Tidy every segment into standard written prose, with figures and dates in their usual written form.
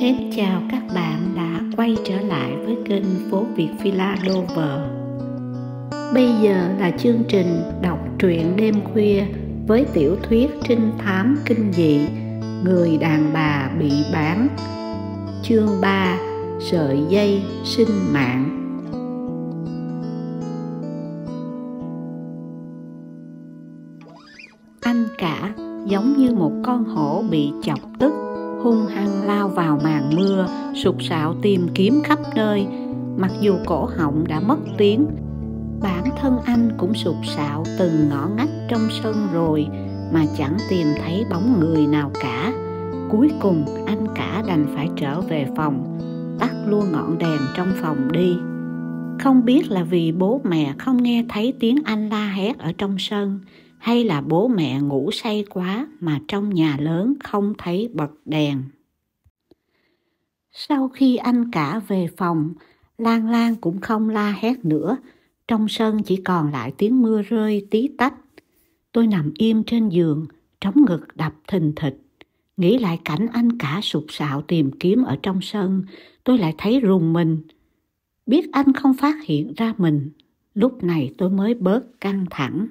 Mến chào các bạn đã quay trở lại với kênh Phố Việt Philadover. Bây giờ là chương trình đọc truyện đêm khuya với tiểu thuyết trinh thám kinh dị Người đàn bà bị bán. Chương 3: Sợi dây sinh mạng. Anh cả giống như một con hổ bị chọc tức, hung hăng lao vào màn mưa, sục sạo tìm kiếm khắp nơi. Mặc dù cổ họng đã mất tiếng, bản thân anh cũng sục sạo từng ngõ ngách trong sân rồi mà chẳng tìm thấy bóng người nào cả. Cuối cùng anh cả đành phải trở về phòng, tắt luôn ngọn đèn trong phòng đi. Không biết là vì bố mẹ không nghe thấy tiếng anh la hét ở trong sân, hay là bố mẹ ngủ say quá mà trong nhà lớn không thấy bật đèn. Sau khi anh cả về phòng, Lan Lan cũng không la hét nữa. Trong sân chỉ còn lại tiếng mưa rơi tí tách. Tôi nằm im trên giường, trống ngực đập thình thịch. Nghĩ lại cảnh anh cả sục sạo tìm kiếm ở trong sân, tôi lại thấy rùng mình. Biết anh không phát hiện ra mình, lúc này tôi mới bớt căng thẳng.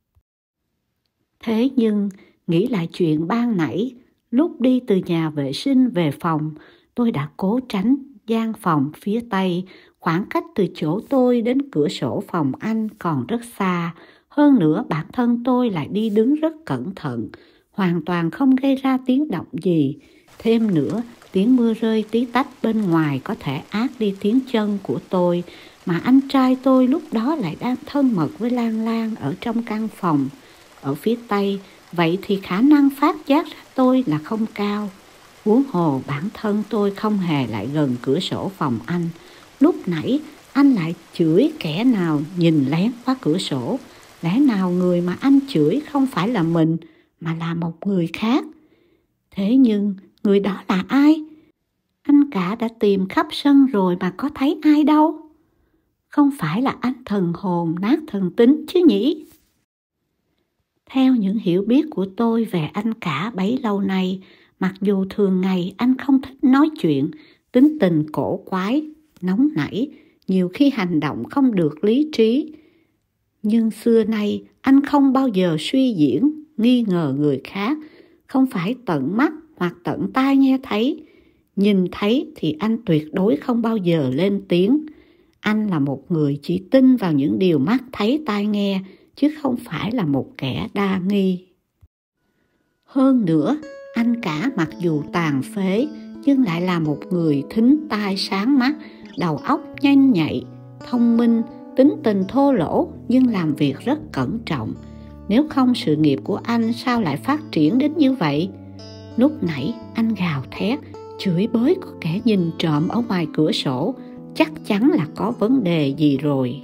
Thế nhưng, nghĩ lại chuyện ban nãy, lúc đi từ nhà vệ sinh về phòng, tôi đã cố tránh gian phòng phía tây. Khoảng cách từ chỗ tôi đến cửa sổ phòng anh còn rất xa. Hơn nữa bản thân tôi lại đi đứng rất cẩn thận, hoàn toàn không gây ra tiếng động gì. Thêm nữa, tiếng mưa rơi tí tách bên ngoài có thể át đi tiếng chân của tôi, mà anh trai tôi lúc đó lại đang thân mật với Lan Lan ở trong căn phòng ở phía tây, vậy thì khả năng phát giác ra tôi là không cao. Huống hồ bản thân tôi không hề lại gần cửa sổ phòng anh. Lúc nãy anh lại chửi kẻ nào nhìn lén qua cửa sổ. Lẽ nào người mà anh chửi không phải là mình mà là một người khác? Thế nhưng người đó là ai? Anh cả đã tìm khắp sân rồi mà có thấy ai đâu. Không phải là anh thần hồn nát thần tính chứ nhỉ? Theo những hiểu biết của tôi về anh cả bấy lâu nay, mặc dù thường ngày anh không thích nói chuyện, tính tình cổ quái, nóng nảy, nhiều khi hành động không được lý trí, nhưng xưa nay anh không bao giờ suy diễn, nghi ngờ người khác, không phải tận mắt hoặc tận tai nghe thấy. Nhìn thấy thì anh tuyệt đối không bao giờ lên tiếng. Anh là một người chỉ tin vào những điều mắt thấy tai nghe, chứ không phải là một kẻ đa nghi. Hơn nữa, anh cả mặc dù tàn phế, nhưng lại là một người thính tai sáng mắt, đầu óc nhanh nhạy, thông minh, tính tình thô lỗ nhưng làm việc rất cẩn trọng. Nếu không sự nghiệp của anh sao lại phát triển đến như vậy? Lúc nãy anh gào thét, chửi bới có kẻ nhìn trộm ở ngoài cửa sổ, chắc chắn là có vấn đề gì rồi.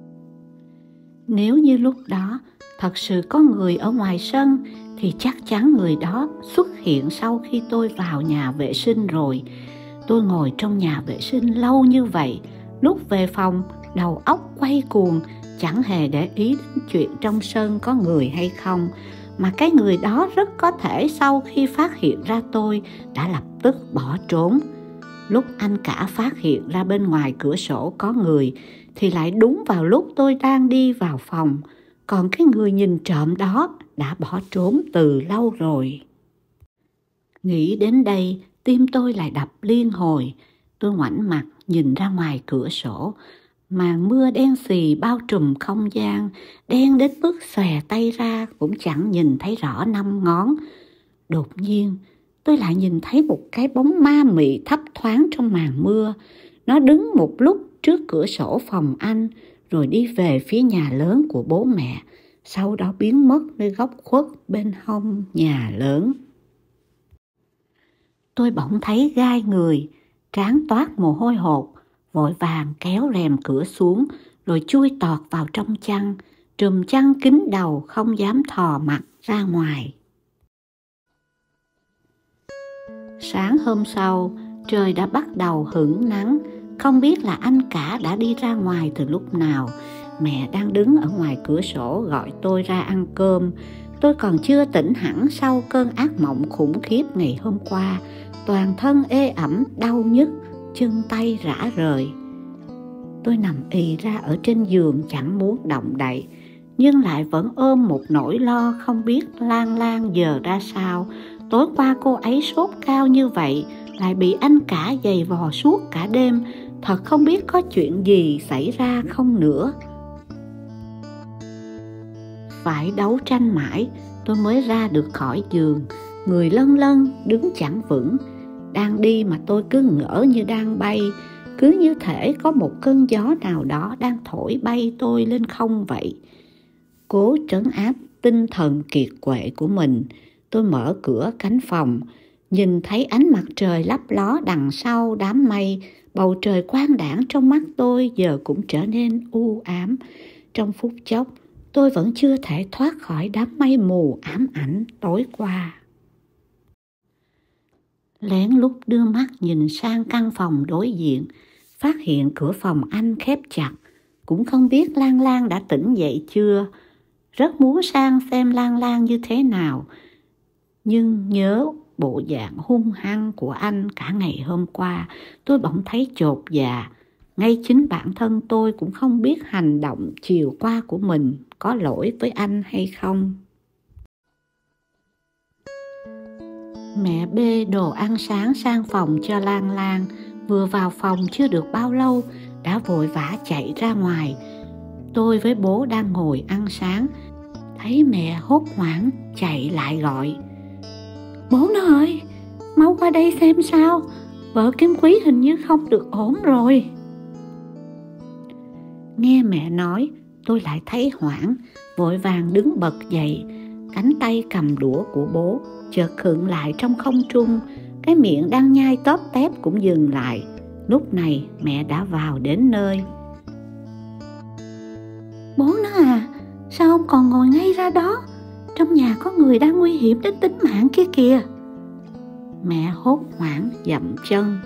Nếu như lúc đó thật sự có người ở ngoài sân thì chắc chắn người đó xuất hiện sau khi tôi vào nhà vệ sinh rồi. Tôi ngồi trong nhà vệ sinh lâu như vậy, lúc về phòng đầu óc quay cuồng, chẳng hề để ý đến chuyện trong sân có người hay không, mà cái người đó rất có thể sau khi phát hiện ra tôi đã lập tức bỏ trốn. Lúc anh cả phát hiện ra bên ngoài cửa sổ có người thì lại đúng vào lúc tôi đang đi vào phòng, còn cái người nhìn trộm đó đã bỏ trốn từ lâu rồi. Nghĩ đến đây, tim tôi lại đập liên hồi. Tôi ngoảnh mặt nhìn ra ngoài cửa sổ, màn mưa đen xì bao trùm không gian, đen đến mức xòe tay ra cũng chẳng nhìn thấy rõ 5 ngón. Đột nhiên, tôi lại nhìn thấy một cái bóng ma mị thấp thoáng trong màn mưa. Nó đứng một lúc trước cửa sổ phòng anh, rồi đi về phía nhà lớn của bố mẹ, sau đó biến mất nơi góc khuất bên hông nhà lớn. Tôi bỗng thấy gai người, trán toát mồ hôi hột, vội vàng kéo rèm cửa xuống, rồi chui tọt vào trong chăn, trùm chăn kín đầu không dám thò mặt ra ngoài. Sáng hôm sau, trời đã bắt đầu hửng nắng. Không biết là anh cả đã đi ra ngoài từ lúc nào. Mẹ đang đứng ở ngoài cửa sổ gọi tôi ra ăn cơm. Tôi còn chưa tỉnh hẳn sau cơn ác mộng khủng khiếp ngày hôm qua. Toàn thân ê ẩm, đau nhức, chân tay rã rời. Tôi nằm ì ra ở trên giường chẳng muốn động đậy, nhưng lại vẫn ôm một nỗi lo không biết Lan Lan giờ ra sao. Tối qua cô ấy sốt cao như vậy, lại bị anh cả giày vò suốt cả đêm. Thật không biết có chuyện gì xảy ra không nữa. Phải đấu tranh mãi, tôi mới ra được khỏi giường. Người lân lân, đứng chẳng vững. Đang đi mà tôi cứ ngỡ như đang bay, cứ như thể có một cơn gió nào đó đang thổi bay tôi lên không vậy. Cố trấn áp tinh thần kiệt quệ của mình, tôi mở cửa cánh phòng, nhìn thấy ánh mặt trời lấp ló đằng sau đám mây. Bầu trời quang đãng trong mắt tôi giờ cũng trở nên u ám. Trong phút chốc, tôi vẫn chưa thể thoát khỏi đám mây mù ám ảnh tối qua. Lén lút đưa mắt nhìn sang căn phòng đối diện, phát hiện cửa phòng anh khép chặt. Cũng không biết Lan Lan đã tỉnh dậy chưa. Rất muốn sang xem Lan Lan như thế nào, nhưng nhớ bộ dạng hung hăng của anh cả ngày hôm qua, tôi bỗng thấy chột dạ. Ngay chính bản thân tôi cũng không biết hành động chiều qua của mình có lỗi với anh hay không. Mẹ bê đồ ăn sáng sang phòng cho Lan Lan. Vừa vào phòng chưa được bao lâu đã vội vã chạy ra ngoài. Tôi với bố đang ngồi ăn sáng, thấy mẹ hốt hoảng chạy lại gọi: "Bố nó ơi, mau qua đây xem sao, vợ Kim Quý hình như không được ổn rồi." Nghe mẹ nói, tôi lại thấy hoảng, vội vàng đứng bật dậy. Cánh tay cầm đũa của bố chợt khựng lại trong không trung, cái miệng đang nhai tóp tép cũng dừng lại. Lúc này mẹ đã vào đến nơi. "Bố nó à, sao ông còn ngồi ngay ra đó? Trong nhà có người đang nguy hiểm đến tính mạng kia kìa." Mẹ hốt hoảng dậm chân.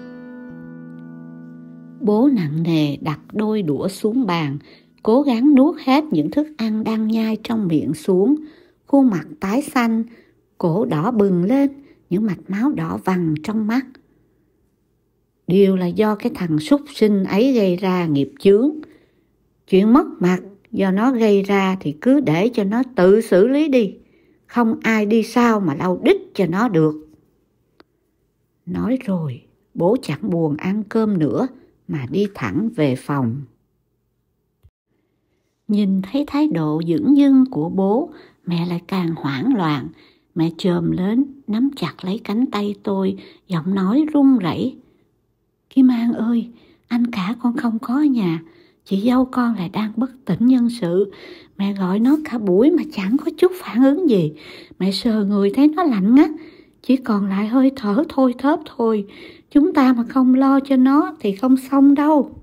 Bố nặng nề đặt đôi đũa xuống bàn, cố gắng nuốt hết những thức ăn đang nhai trong miệng xuống. Khuôn mặt tái xanh, cổ đỏ bừng lên, những mạch máu đỏ vằn trong mắt. Đều là do cái thằng súc sinh ấy gây ra nghiệp chướng. Chuyện mất mặt do nó gây ra thì cứ để cho nó tự xử lý đi. Không ai đi sau mà lau đít cho nó được. Nói rồi, bố chẳng buồn ăn cơm nữa mà đi thẳng về phòng. Nhìn thấy thái độ dửng dưng của bố, mẹ lại càng hoảng loạn. Mẹ chồm lên, nắm chặt lấy cánh tay tôi, giọng nói run rẩy: "Kim An ơi, anh cả con không có ở nhà. Chị dâu con lại đang bất tỉnh nhân sự. Mẹ gọi nó cả buổi mà chẳng có chút phản ứng gì. Mẹ sờ người thấy nó lạnh ngắt, chỉ còn lại hơi thở thôi thóp thôi. Chúng ta mà không lo cho nó thì không xong đâu."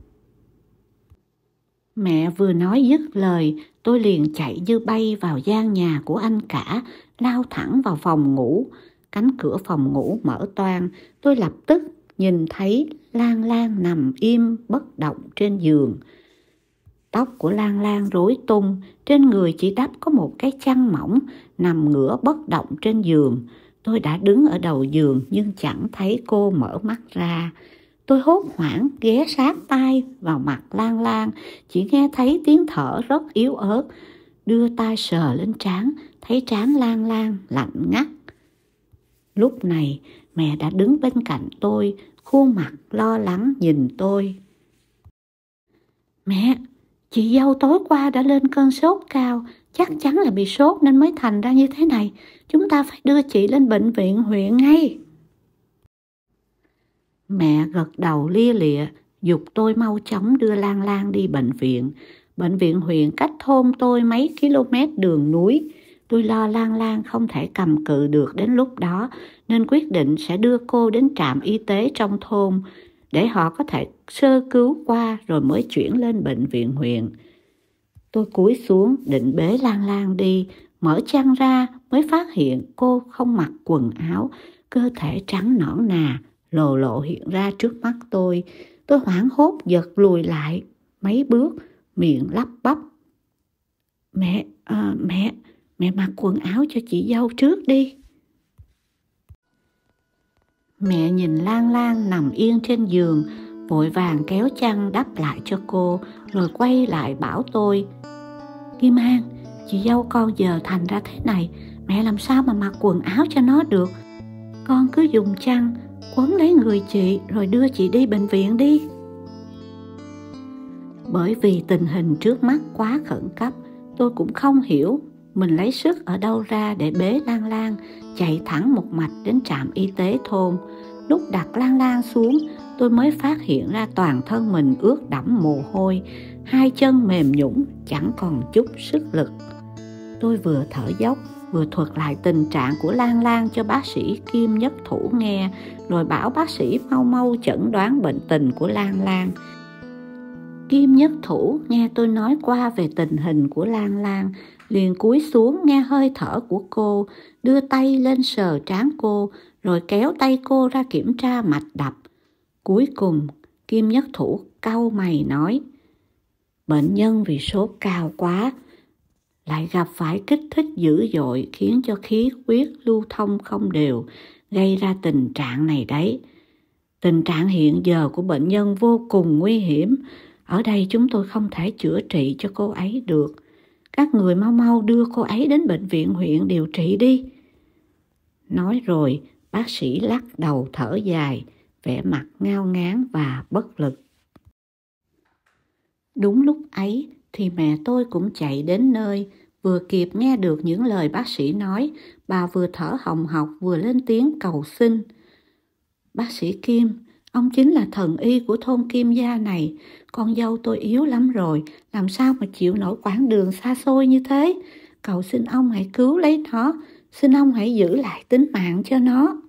Mẹ vừa nói dứt lời, tôi liền chạy như bay vào gian nhà của anh cả, lao thẳng vào phòng ngủ. Cánh cửa phòng ngủ mở toang, tôi lập tức nhìn thấy Lan Lan nằm im bất động trên giường. Tóc của Lan Lan rối tung, trên người chỉ đắp có một cái chăn mỏng, nằm ngửa bất động trên giường. Tôi đã đứng ở đầu giường nhưng chẳng thấy cô mở mắt ra. Tôi hốt hoảng ghé sát tai vào mặt Lan Lan, chỉ nghe thấy tiếng thở rất yếu ớt. Đưa tay sờ lên trán, thấy trán Lan Lan lạnh ngắt. Lúc này mẹ đã đứng bên cạnh tôi, khuôn mặt lo lắng nhìn tôi. "Mẹ, chị dâu tối qua đã lên cơn sốt cao, chắc chắn là bị sốt nên mới thành ra như thế này. Chúng ta phải đưa chị lên bệnh viện huyện ngay." Mẹ gật đầu lia lịa, giục tôi mau chóng đưa Lan Lan đi bệnh viện. Bệnh viện huyện cách thôn tôi mấy km đường núi. Tôi lo Lan Lan không thể cầm cự được đến lúc đó, nên quyết định sẽ đưa cô đến trạm y tế trong thôn, để họ có thể sơ cứu qua rồi mới chuyển lên bệnh viện huyện. Tôi cúi xuống định bế Lan Lan đi, mở chăn ra mới phát hiện cô không mặc quần áo, cơ thể trắng nõn nà, lồ lộ hiện ra trước mắt tôi. Tôi hoảng hốt giật lùi lại mấy bước, miệng lắp bắp: Mẹ, Mẹ mặc quần áo cho chị dâu trước đi. Mẹ nhìn Lan Lan nằm yên trên giường, vội vàng kéo chăn đắp lại cho cô, rồi quay lại bảo tôi: Kim An, chị dâu con giờ thành ra thế này, mẹ làm sao mà mặc quần áo cho nó được. Con cứ dùng chăn quấn lấy người chị rồi đưa chị đi bệnh viện đi. Bởi vì tình hình trước mắt quá khẩn cấp, tôi cũng không hiểu mình lấy sức ở đâu ra để bế Lan Lan chạy thẳng một mạch đến trạm y tế thôn. Lúc đặt Lan Lan xuống, tôi mới phát hiện ra toàn thân mình ướt đẫm mồ hôi, hai chân mềm nhũn, chẳng còn chút sức lực. Tôi vừa thở dốc, vừa thuật lại tình trạng của Lan Lan cho bác sĩ Kim Nhất Thủ nghe, rồi bảo bác sĩ mau mau chẩn đoán bệnh tình của Lan Lan. Kim Nhất Thủ nghe tôi nói qua về tình hình của Lan Lan, liền cúi xuống nghe hơi thở của cô, đưa tay lên sờ trán cô, rồi kéo tay cô ra kiểm tra mạch đập. Cuối cùng, Kim Nhất Thủ cau mày nói: Bệnh nhân vì sốt cao quá, lại gặp phải kích thích dữ dội khiến cho khí huyết lưu thông không đều, gây ra tình trạng này đấy. Tình trạng hiện giờ của bệnh nhân vô cùng nguy hiểm. Ở đây chúng tôi không thể chữa trị cho cô ấy được. Các người mau mau đưa cô ấy đến bệnh viện huyện điều trị đi. Nói rồi, bác sĩ lắc đầu thở dài, vẻ mặt ngao ngán và bất lực. Đúng lúc ấy thì mẹ tôi cũng chạy đến nơi, vừa kịp nghe được những lời bác sĩ nói, bà vừa thở hồng hộc vừa lên tiếng cầu xin. Bác sĩ Kim, ông chính là thần y của thôn Kim Gia này. Con dâu tôi yếu lắm rồi, làm sao mà chịu nổi quãng đường xa xôi như thế. Cầu xin ông hãy cứu lấy nó, xin ông hãy giữ lại tính mạng cho nó.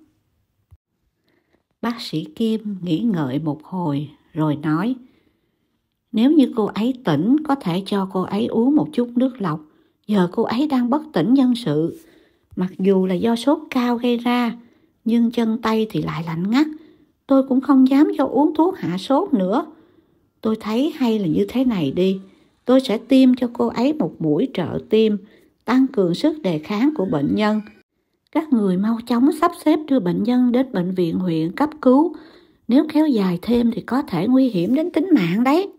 Bác sĩ Kim nghĩ ngợi một hồi rồi nói: Nếu như cô ấy tỉnh, có thể cho cô ấy uống một chút nước lọc. Giờ cô ấy đang bất tỉnh nhân sự. Mặc dù là do sốt cao gây ra, nhưng chân tay thì lại lạnh ngắt. Tôi cũng không dám cho uống thuốc hạ sốt nữa. Tôi thấy hay là như thế này đi. Tôi sẽ tiêm cho cô ấy một mũi trợ tim, tăng cường sức đề kháng của bệnh nhân. Các người mau chóng sắp xếp đưa bệnh nhân đến bệnh viện huyện cấp cứu. Nếu kéo dài thêm thì có thể nguy hiểm đến tính mạng đấy.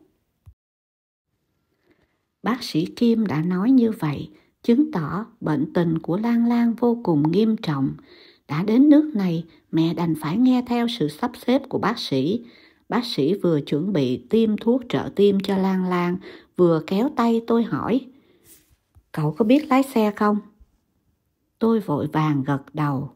Bác sĩ Kim đã nói như vậy, chứng tỏ bệnh tình của Lan Lan vô cùng nghiêm trọng. Đã đến nước này, mẹ đành phải nghe theo sự sắp xếp của bác sĩ. Bác sĩ vừa chuẩn bị tiêm thuốc trợ tim cho Lan Lan, vừa kéo tay tôi hỏi: Cậu có biết lái xe không? Tôi vội vàng gật đầu.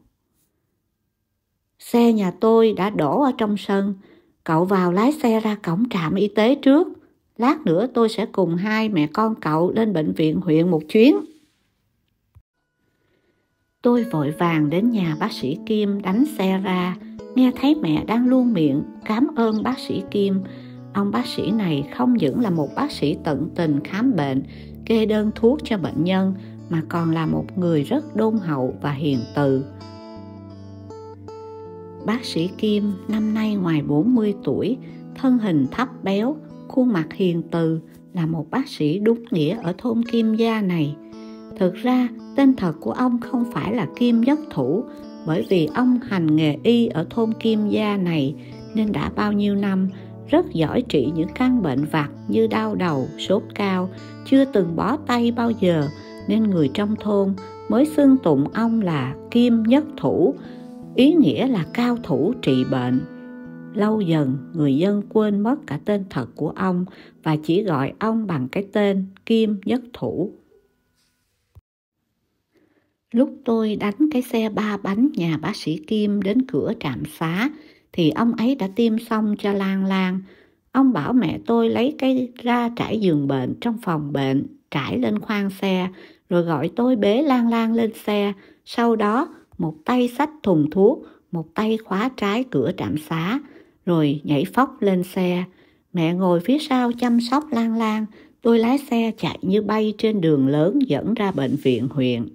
Xe nhà tôi đã đổ ở trong sân. Cậu vào lái xe ra cổng trạm y tế trước. Lát nữa tôi sẽ cùng hai mẹ con cậu lên bệnh viện huyện một chuyến. Tôi vội vàng đến nhà bác sĩ Kim đánh xe ra, nghe thấy mẹ đang luôn miệng cảm ơn bác sĩ Kim. Ông bác sĩ này không những là một bác sĩ tận tình khám bệnh, kê đơn thuốc cho bệnh nhân, mà còn là một người rất đôn hậu và hiền từ. Bác sĩ Kim năm nay ngoài 40 tuổi, thân hình thấp béo, khuôn mặt hiền từ, là một bác sĩ đúng nghĩa ở thôn Kim Gia này. Thực ra, tên thật của ông không phải là Kim Nhất Thủ, bởi vì ông hành nghề y ở thôn Kim Gia này nên đã bao nhiêu năm rất giỏi trị những căn bệnh vặt như đau đầu, sốt cao, chưa từng bó tay bao giờ, nên người trong thôn mới xưng tụng ông là Kim Nhất Thủ, ý nghĩa là cao thủ trị bệnh. Lâu dần, người dân quên mất cả tên thật của ông và chỉ gọi ông bằng cái tên Kim Nhất Thủ. Lúc tôi đánh cái xe 3 bánh nhà bác sĩ Kim đến cửa trạm xá, thì ông ấy đã tiêm xong cho Lan Lan. Ông bảo mẹ tôi lấy cái ra trải giường bệnh trong phòng bệnh, trải lên khoang xe, rồi gọi tôi bế Lan Lan lên xe. Sau đó, một tay xách thùng thuốc, một tay khóa trái cửa trạm xá, rồi nhảy phóc lên xe. Mẹ ngồi phía sau chăm sóc Lan Lan, tôi lái xe chạy như bay trên đường lớn dẫn ra bệnh viện huyện.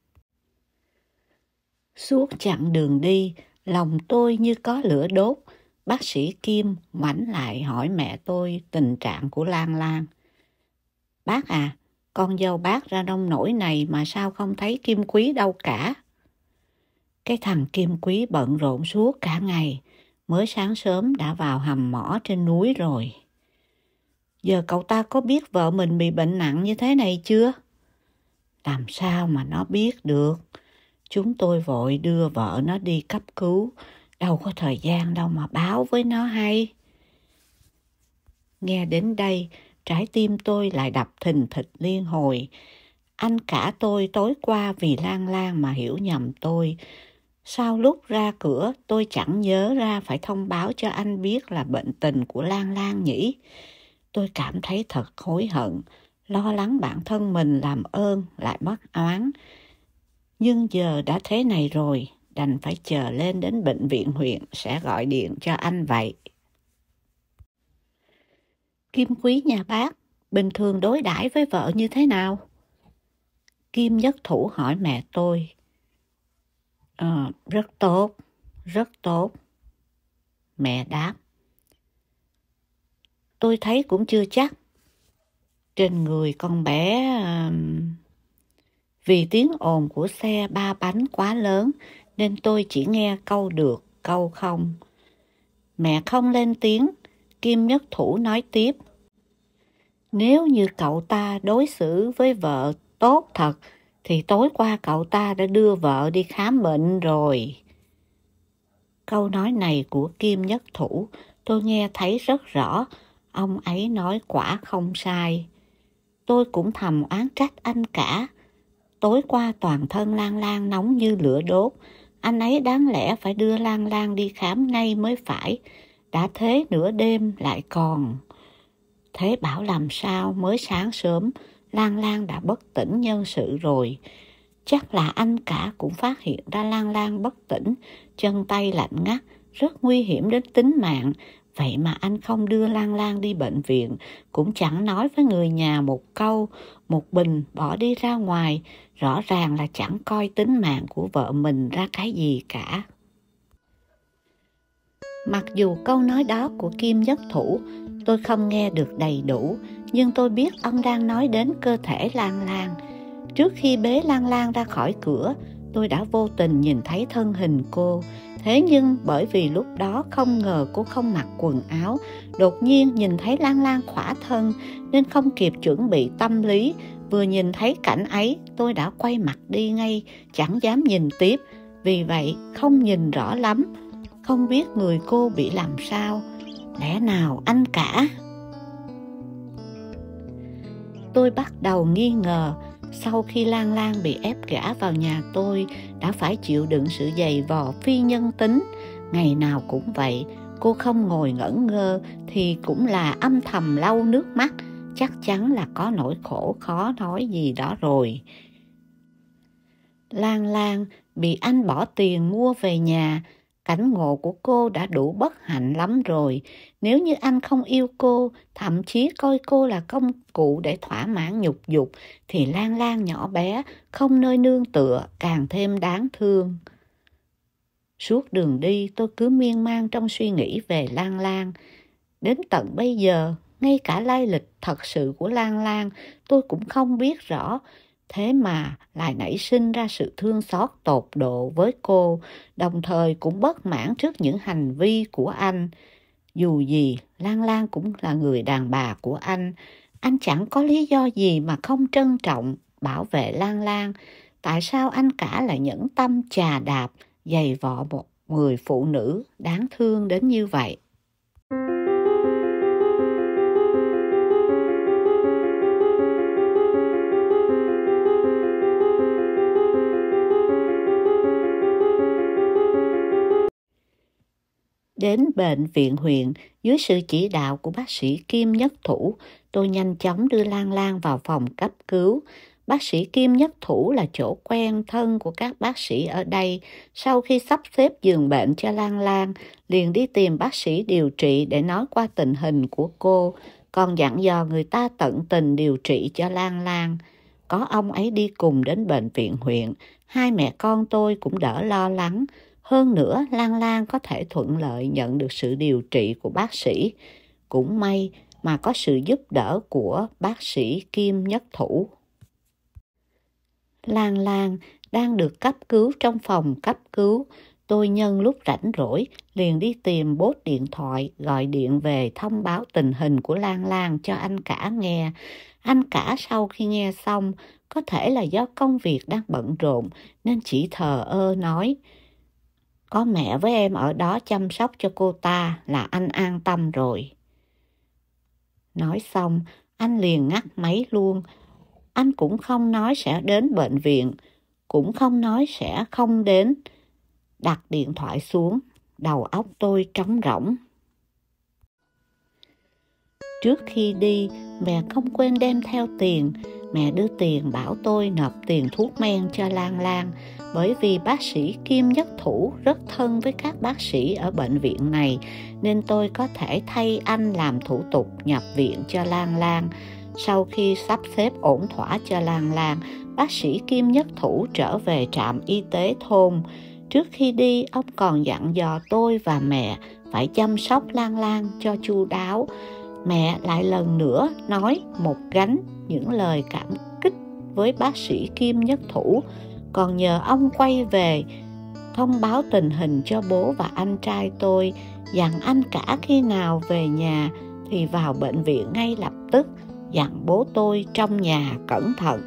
Suốt chặng đường đi, lòng tôi như có lửa đốt. Bác sĩ Kim ngoảnh lại hỏi mẹ tôi tình trạng của Lan Lan. Bác à, con dâu bác ra nông nỗi này mà sao không thấy Kim Quý đâu cả. Cái thằng Kim Quý bận rộn suốt cả ngày, mới sáng sớm đã vào hầm mỏ trên núi rồi. Giờ cậu ta có biết vợ mình bị bệnh nặng như thế này chưa? Làm sao mà nó biết được? Chúng tôi vội đưa vợ nó đi cấp cứu, đâu có thời gian đâu mà báo với nó hay. Nghe đến đây, trái tim tôi lại đập thình thịch liên hồi. Anh cả tôi tối qua vì Lan Lan mà hiểu nhầm tôi. Sau lúc ra cửa, tôi chẳng nhớ ra phải thông báo cho anh biết là bệnh tình của Lan Lan nhỉ. Tôi cảm thấy thật hối hận, lo lắng bản thân mình làm ơn lại mất oán. Nhưng giờ đã thế này rồi, đành phải chờ lên đến bệnh viện huyện sẽ gọi điện cho anh vậy. Kim Quý nhà bác bình thường đối đãi với vợ như thế nào? Kim Nhất Thủ hỏi mẹ tôi. Rất tốt, rất tốt. Mẹ đáp. Tôi thấy cũng chưa chắc. Trên người con bé... Vì tiếng ồn của xe ba bánh quá lớn nên tôi chỉ nghe câu được, câu không. Mẹ không lên tiếng, Kim Nhất Thủ nói tiếp. Nếu như cậu ta đối xử với vợ tốt thật thì tối qua cậu ta đã đưa vợ đi khám bệnh rồi. Câu nói này của Kim Nhất Thủ tôi nghe thấy rất rõ, ông ấy nói quả không sai. Tôi cũng thầm oán trách anh cả. Tối qua toàn thân Lan Lan nóng như lửa đốt, anh ấy đáng lẽ phải đưa Lan Lan đi khám ngay mới phải. Đã thế nửa đêm lại còn. Thế bảo làm sao mới sáng sớm Lan Lan đã bất tỉnh nhân sự rồi. Chắc là anh cả cũng phát hiện ra Lan Lan bất tỉnh, chân tay lạnh ngắt, rất nguy hiểm đến tính mạng. Vậy mà anh không đưa Lan Lan đi bệnh viện, cũng chẳng nói với người nhà một câu, một bình bỏ đi ra ngoài, rõ ràng là chẳng coi tính mạng của vợ mình ra cái gì cả. Mặc dù câu nói đó của Kim Nhất Thủ tôi không nghe được đầy đủ, nhưng tôi biết ông đang nói đến cơ thể Lan Lan. Trước khi bế Lan Lan ra khỏi cửa, tôi đã vô tình nhìn thấy thân hình cô. Thế nhưng bởi vì lúc đó không ngờ cô không mặc quần áo, đột nhiên nhìn thấy Lan Lan khỏa thân nên không kịp chuẩn bị tâm lý. Vừa nhìn thấy cảnh ấy, tôi đã quay mặt đi ngay, chẳng dám nhìn tiếp. Vì vậy không nhìn rõ lắm, không biết người cô bị làm sao. Lẽ nào anh cả? Tôi bắt đầu nghi ngờ. Sau khi Lan Lan bị ép gả vào nhà tôi, đã phải chịu đựng sự dày vò phi nhân tính. Ngày nào cũng vậy, cô không ngồi ngẩn ngơ thì cũng là âm thầm lau nước mắt. Chắc chắn là có nỗi khổ khó nói gì đó rồi. Lan Lan bị anh bỏ tiền mua về nhà. Cảnh ngộ của cô đã đủ bất hạnh lắm rồi. Nếu như anh không yêu cô, thậm chí coi cô là công cụ để thỏa mãn nhục dục, thì Lan Lan nhỏ bé, không nơi nương tựa, càng thêm đáng thương. Suốt đường đi tôi cứ miên man trong suy nghĩ về Lan Lan. Đến tận bây giờ, ngay cả lai lịch thật sự của Lan Lan tôi cũng không biết rõ. Thế mà lại nảy sinh ra sự thương xót tột độ với cô, đồng thời cũng bất mãn trước những hành vi của anh. Dù gì, Lan Lan cũng là người đàn bà của anh chẳng có lý do gì mà không trân trọng, bảo vệ Lan Lan. Tại sao anh cả lại nhẫn tâm chà đạp, giày vò một người phụ nữ đáng thương đến như vậy? Đến bệnh viện huyện, dưới sự chỉ đạo của bác sĩ Kim Nhất Thủ, tôi nhanh chóng đưa Lan Lan vào phòng cấp cứu. Bác sĩ Kim Nhất Thủ là chỗ quen thân của các bác sĩ ở đây. Sau khi sắp xếp giường bệnh cho Lan Lan, liền đi tìm bác sĩ điều trị để nói qua tình hình của cô, còn dặn dò người ta tận tình điều trị cho Lan Lan. Có ông ấy đi cùng đến bệnh viện huyện, hai mẹ con tôi cũng đỡ lo lắng. Hơn nữa, Lan Lan có thể thuận lợi nhận được sự điều trị của bác sĩ. Cũng may mà có sự giúp đỡ của bác sĩ Kim Nhất Thủ. Lan Lan đang được cấp cứu trong phòng cấp cứu. Tôi nhân lúc rảnh rỗi liền đi tìm bốt điện thoại, gọi điện về thông báo tình hình của Lan Lan cho anh cả nghe. Anh cả sau khi nghe xong, có thể là do công việc đang bận rộn nên chỉ thờ ơ nói: có mẹ với em ở đó chăm sóc cho cô ta là anh an tâm rồi. Nói xong, anh liền ngắt máy luôn. Anh cũng không nói sẽ đến bệnh viện, cũng không nói sẽ không đến. Đặt điện thoại xuống, đầu óc tôi trống rỗng. Trước khi đi, mẹ không quên đem theo tiền. Mẹ đưa tiền bảo tôi nộp tiền thuốc men cho Lan Lan, bởi vì bác sĩ Kim Nhất Thủ rất thân với các bác sĩ ở bệnh viện này, nên tôi có thể thay anh làm thủ tục nhập viện cho Lan Lan. Sau khi sắp xếp ổn thỏa cho Lan Lan, bác sĩ Kim Nhất Thủ trở về trạm y tế thôn. Trước khi đi, ông còn dặn dò tôi và mẹ phải chăm sóc Lan Lan cho chu đáo. Mẹ lại lần nữa nói một gánh những lời cảm kích với bác sĩ Kim Nhất Thủ, còn nhờ ông quay về thông báo tình hình cho bố và anh trai tôi, dặn anh cả khi nào về nhà thì vào bệnh viện ngay lập tức, dặn bố tôi trong nhà cẩn thận.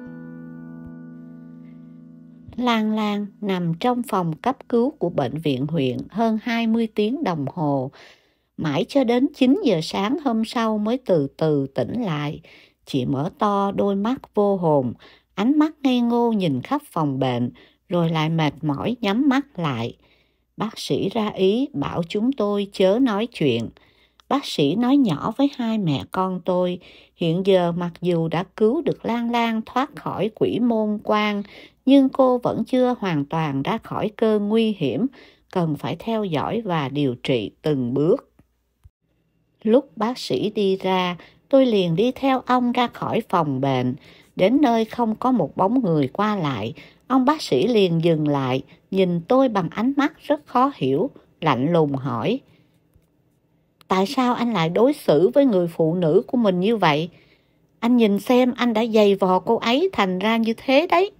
Lan Lan nằm trong phòng cấp cứu của bệnh viện huyện hơn 20 tiếng đồng hồ. Mãi cho đến 9 giờ sáng hôm sau mới từ từ tỉnh lại. Chị mở to đôi mắt vô hồn, ánh mắt ngây ngô nhìn khắp phòng bệnh, rồi lại mệt mỏi nhắm mắt lại. Bác sĩ ra ý bảo chúng tôi chớ nói chuyện. Bác sĩ nói nhỏ với hai mẹ con tôi, hiện giờ mặc dù đã cứu được Lan Lan thoát khỏi quỷ môn quan, nhưng cô vẫn chưa hoàn toàn ra khỏi cơn nguy hiểm, cần phải theo dõi và điều trị từng bước. Lúc bác sĩ đi ra, tôi liền đi theo ông ra khỏi phòng bệnh. Đến nơi không có một bóng người qua lại, ông bác sĩ liền dừng lại, nhìn tôi bằng ánh mắt rất khó hiểu, lạnh lùng hỏi: tại sao anh lại đối xử với người phụ nữ của mình như vậy? Anh nhìn xem, anh đã giày vò cô ấy thành ra như thế đấy.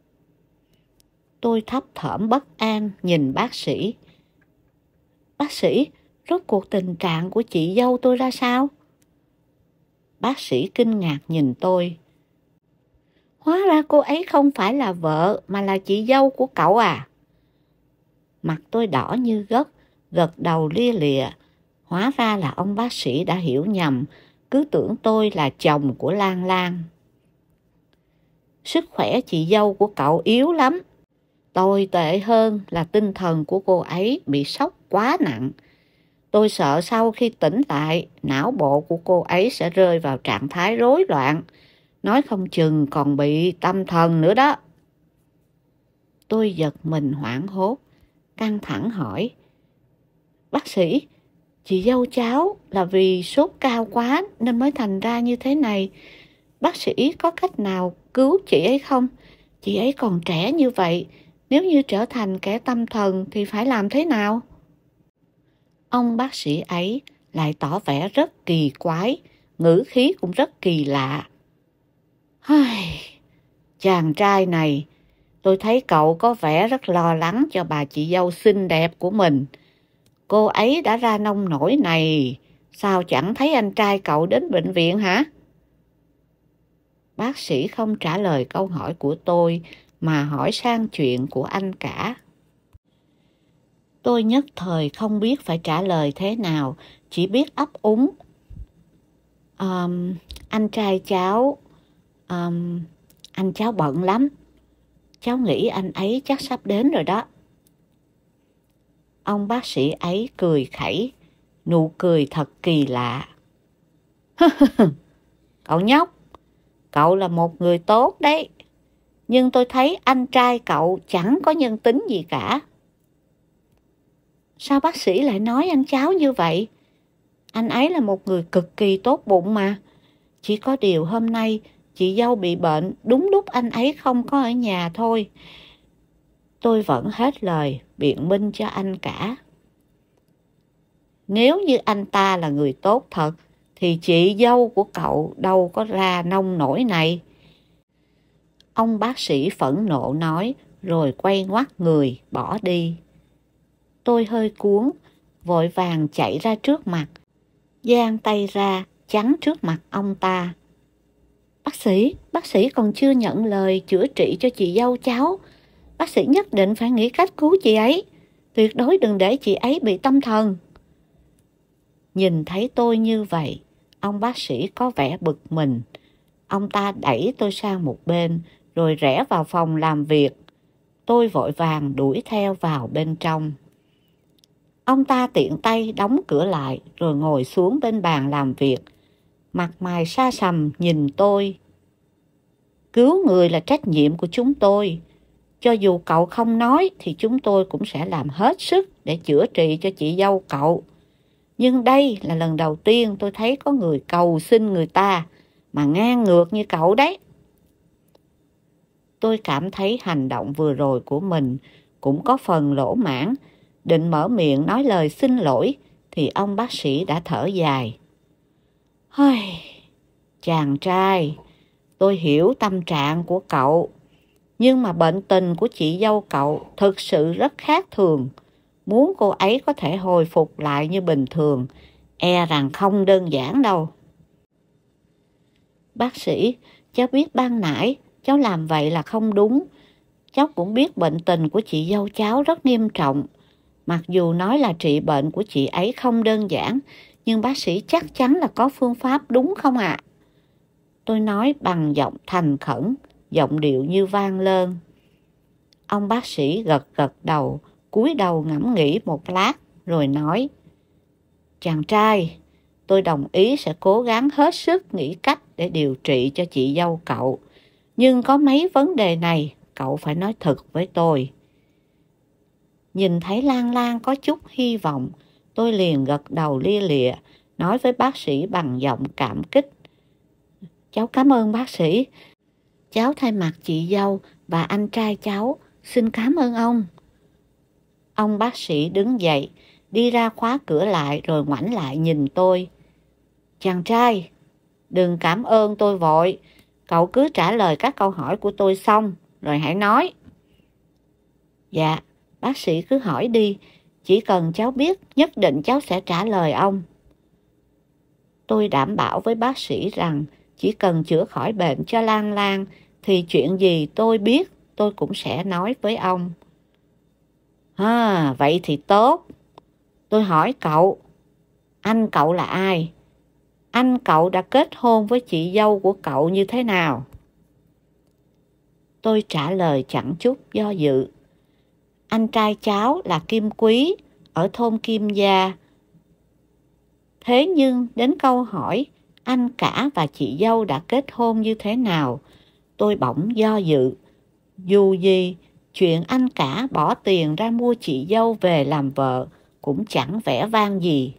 Tôi thấp thỏm bất an nhìn bác sĩ. Bác sĩ, rốt cuộc tình trạng của chị dâu tôi ra sao? Bác sĩ kinh ngạc nhìn tôi. Hóa ra cô ấy không phải là vợ mà là chị dâu của cậu à? Mặt tôi đỏ như gấc, gật đầu lia lịa. Hóa ra là ông bác sĩ đã hiểu nhầm, cứ tưởng tôi là chồng của Lan Lan. Sức khỏe chị dâu của cậu yếu lắm. Tồi tệ hơn là tinh thần của cô ấy bị sốc quá nặng. Tôi sợ sau khi tỉnh lại, não bộ của cô ấy sẽ rơi vào trạng thái rối loạn, nói không chừng còn bị tâm thần nữa đó. Tôi giật mình hoảng hốt, căng thẳng hỏi: bác sĩ, chị dâu cháu là vì sốt cao quá nên mới thành ra như thế này. Bác sĩ có cách nào cứu chị ấy không? Chị ấy còn trẻ như vậy, nếu như trở thành kẻ tâm thần thì phải làm thế nào? Ông bác sĩ ấy lại tỏ vẻ rất kỳ quái, ngữ khí cũng rất kỳ lạ. Chàng trai này, tôi thấy cậu có vẻ rất lo lắng cho bà chị dâu xinh đẹp của mình. Cô ấy đã ra nông nổi này, sao chẳng thấy anh trai cậu đến bệnh viện hả? Bác sĩ không trả lời câu hỏi của tôi mà hỏi sang chuyện của anh cả. Tôi nhất thời không biết phải trả lời thế nào, chỉ biết ấp úng. Anh trai cháu, anh cháu bận lắm. Cháu nghĩ anh ấy chắc sắp đến rồi đó. Ông bác sĩ ấy cười khẩy, nụ cười thật kỳ lạ. Cậu nhóc, cậu là một người tốt đấy. Nhưng tôi thấy anh trai cậu chẳng có nhân tính gì cả. Sao bác sĩ lại nói anh cháu như vậy? Anh ấy là một người cực kỳ tốt bụng mà. Chỉ có điều hôm nay chị dâu bị bệnh đúng lúc anh ấy không có ở nhà thôi. Tôi vẫn hết lời biện minh cho anh cả. Nếu như anh ta là người tốt thật thì chị dâu của cậu đâu có ra nông nổi này. Ông bác sĩ phẫn nộ nói, rồi quay ngoắt người, bỏ đi. Tôi hơi cuốn, vội vàng chạy ra trước mặt, giang tay ra, chắn trước mặt ông ta. Bác sĩ còn chưa nhận lời chữa trị cho chị dâu cháu. Bác sĩ nhất định phải nghĩ cách cứu chị ấy. Tuyệt đối đừng để chị ấy bị tâm thần. Nhìn thấy tôi như vậy, ông bác sĩ có vẻ bực mình. Ông ta đẩy tôi sang một bên, rồi rẽ vào phòng làm việc. Tôi vội vàng đuổi theo vào bên trong. Ông ta tiện tay đóng cửa lại, rồi ngồi xuống bên bàn làm việc. Mặt mày xa sầm nhìn tôi. Cứu người là trách nhiệm của chúng tôi. Cho dù cậu không nói thì chúng tôi cũng sẽ làm hết sức để chữa trị cho chị dâu cậu. Nhưng đây là lần đầu tiên tôi thấy có người cầu xin người ta mà ngang ngược như cậu đấy. Tôi cảm thấy hành động vừa rồi của mình cũng có phần lỗ mãng. Định mở miệng nói lời xin lỗi thì ông bác sĩ đã thở dài. Hây, chàng trai, tôi hiểu tâm trạng của cậu. Nhưng mà bệnh tình của chị dâu cậu thực sự rất khác thường. Muốn cô ấy có thể hồi phục lại như bình thường, e rằng không đơn giản đâu. Bác sĩ, cháu biết ban nãy cháu làm vậy là không đúng. Cháu cũng biết bệnh tình của chị dâu cháu rất nghiêm trọng. Mặc dù nói là trị bệnh của chị ấy không đơn giản, nhưng bác sĩ chắc chắn là có phương pháp đúng không ạ? Tôi nói bằng giọng thành khẩn, giọng điệu như vang lơn. Ông bác sĩ gật gật đầu, cúi đầu ngẫm nghĩ một lát, rồi nói: Chàng trai, tôi đồng ý sẽ cố gắng hết sức nghĩ cách để điều trị cho chị dâu cậu. Nhưng có mấy vấn đề này, cậu phải nói thật với tôi. Nhìn thấy Lan Lan có chút hy vọng, tôi liền gật đầu lia lịa, nói với bác sĩ bằng giọng cảm kích. Cháu cảm ơn bác sĩ. Cháu thay mặt chị dâu và anh trai cháu, xin cảm ơn ông. Ông bác sĩ đứng dậy, đi ra khóa cửa lại rồi ngoảnh lại nhìn tôi. Chàng trai, đừng cảm ơn tôi vội. Cậu cứ trả lời các câu hỏi của tôi xong, rồi hãy nói. Dạ, bác sĩ cứ hỏi đi. Chỉ cần cháu biết, nhất định cháu sẽ trả lời ông. Tôi đảm bảo với bác sĩ rằng chỉ cần chữa khỏi bệnh cho Lan Lan thì chuyện gì tôi biết tôi cũng sẽ nói với ông. Vậy thì tốt. Tôi hỏi cậu, anh cậu là ai? Anh cậu đã kết hôn với chị dâu của cậu như thế nào? Tôi trả lời chẳng chút do dự. Anh trai cháu là Kim Quý ở thôn Kim Gia. Thế nhưng đến câu hỏi anh cả và chị dâu đã kết hôn như thế nào, tôi bỗng do dự. Dù gì, chuyện anh cả bỏ tiền ra mua chị dâu về làm vợ cũng chẳng vẻ vang gì.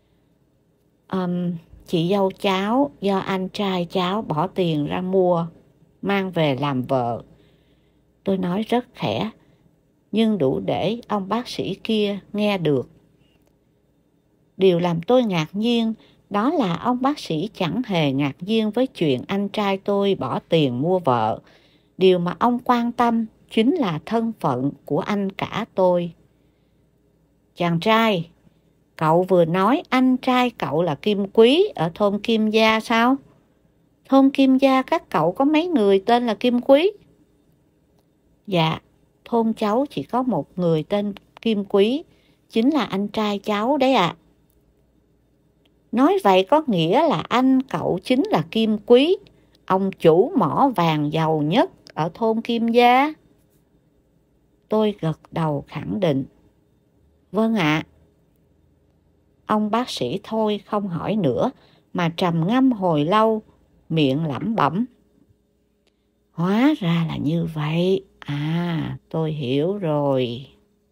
Chị dâu cháu do anh trai cháu bỏ tiền ra mua, mang về làm vợ. Tôi nói rất khẽ, nhưng đủ để ông bác sĩ kia nghe được. Điều làm tôi ngạc nhiên đó là ông bác sĩ chẳng hề ngạc nhiên với chuyện anh trai tôi bỏ tiền mua vợ. Điều mà ông quan tâm chính là thân phận của anh cả tôi. Chàng trai, cậu vừa nói anh trai cậu là Kim Quý ở thôn Kim Gia sao? Thôn Kim Gia các cậu có mấy người tên là Kim Quý? Dạ, thôn cháu chỉ có một người tên Kim Quý, chính là anh trai cháu đấy ạ. Nói vậy có nghĩa là anh cậu chính là Kim Quý, ông chủ mỏ vàng giàu nhất ở thôn Kim Gia. Tôi gật đầu khẳng định. Vâng ạ. Ông bác sĩ thôi không hỏi nữa mà trầm ngâm hồi lâu, miệng lẩm bẩm. Hóa ra là như vậy. Tôi hiểu rồi.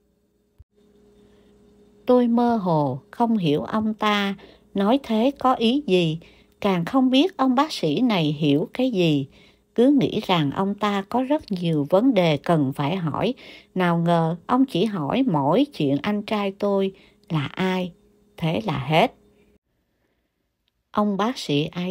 Tôi mơ hồ không hiểu ông ta nói thế có ý gì, càng không biết ông bác sĩ này hiểu cái gì. Cứ nghĩ rằng ông ta có rất nhiều vấn đề cần phải hỏi. Nào ngờ ông chỉ hỏi mỗi chuyện anh trai tôi là ai. Thế là hết. Ông bác sĩ ấy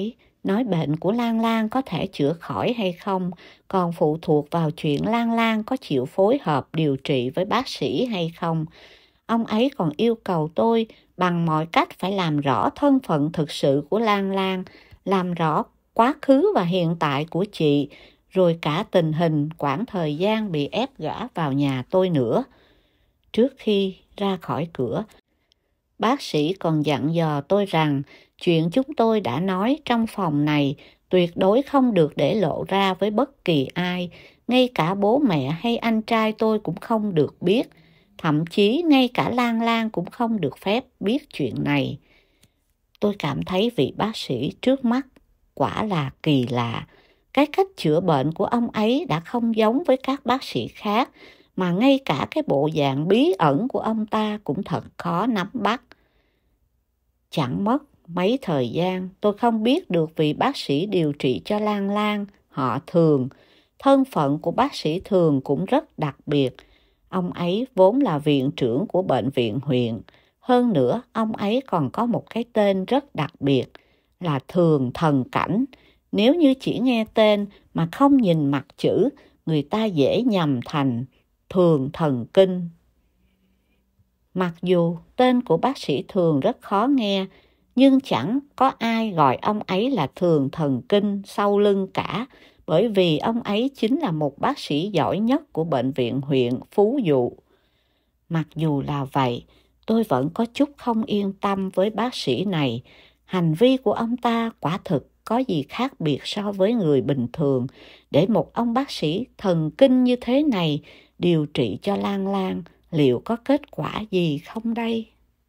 Nói bệnh của Lan Lan có thể chữa khỏi hay không còn phụ thuộc vào chuyện Lan Lan có chịu phối hợp điều trị với bác sĩ hay không. Ông ấy còn yêu cầu tôi bằng mọi cách phải làm rõ thân phận thực sự của Lan Lan, làm rõ quá khứ và hiện tại của chị, rồi cả tình hình quãng thời gian bị ép gả vào nhà tôi nữa. Trước khi ra khỏi cửa, bác sĩ còn dặn dò tôi rằng chuyện chúng tôi đã nói trong phòng này tuyệt đối không được để lộ ra với bất kỳ ai, ngay cả bố mẹ hay anh trai tôi cũng không được biết, thậm chí ngay cả Lan Lan cũng không được phép biết chuyện này. Tôi cảm thấy vị bác sĩ trước mắt quả là kỳ lạ. Cái cách chữa bệnh của ông ấy đã không giống với các bác sĩ khác, mà ngay cả cái bộ dạng bí ẩn của ông ta cũng thật khó nắm bắt. Chẳng mất mấy thời gian, tôi không biết được vị bác sĩ điều trị cho Lan Lan họ Thường. Thân phận của bác sĩ Thường cũng rất đặc biệt. Ông ấy vốn là viện trưởng của bệnh viện huyện. Hơn nữa, ông ấy còn có một cái tên rất đặc biệt là Thường Thần Cảnh. Nếu như chỉ nghe tên mà không nhìn mặt chữ, người ta dễ nhầm thành Thường Thần Kinh. Mặc dù tên của bác sĩ Thường rất khó nghe, nhưng chẳng có ai gọi ông ấy là Thường Thần Kinh sau lưng cả, bởi vì ông ấy chính là một bác sĩ giỏi nhất của bệnh viện huyện Phú Dụ. Mặc dù là vậy, tôi vẫn có chút không yên tâm với bác sĩ này. Hành vi của ông ta quả thực có gì khác biệt so với người bình thường, để một ông bác sĩ thần kinh như thế này điều trị cho Lan Lan, liệu có kết quả gì không đây?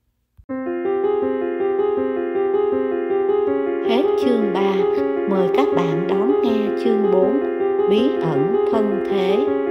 Hết chương 3, mời các bạn đón nghe chương 4, bí ẩn thân thế.